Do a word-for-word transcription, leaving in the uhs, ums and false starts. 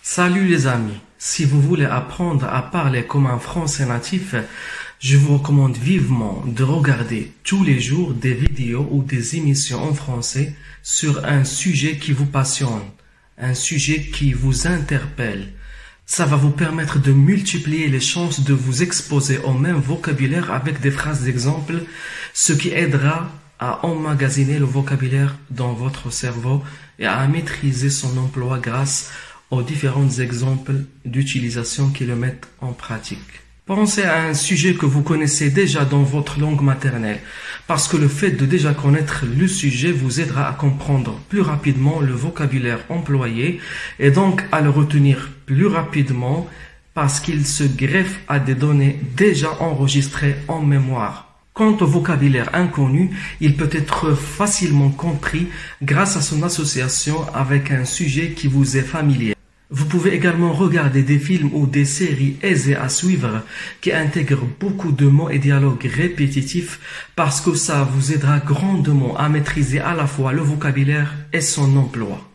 Salut les amis, si vous voulez apprendre à parler comme un français natif, je vous recommande vivement de regarder tous les jours des vidéos ou des émissions en français sur un sujet qui vous passionne, un sujet qui vous interpelle. Ça va vous permettre de multiplier les chances de vous exposer au même vocabulaire avec des phrases d'exemple, ce qui aidera à emmagasiner le vocabulaire dans votre cerveau et à maîtriser son emploi grâce aux différents exemples d'utilisation qui le mettent en pratique. Pensez à un sujet que vous connaissez déjà dans votre langue maternelle, parce que le fait de déjà connaître le sujet vous aidera à comprendre plus rapidement le vocabulaire employé et donc à le retenir plus rapidement parce qu'il se greffe à des données déjà enregistrées en mémoire. Quant au vocabulaire inconnu, il peut être facilement compris grâce à son association avec un sujet qui vous est familier. Vous pouvez également regarder des films ou des séries aisées à suivre qui intègrent beaucoup de mots et dialogues répétitifs parce que ça vous aidera grandement à maîtriser à la fois le vocabulaire et son emploi.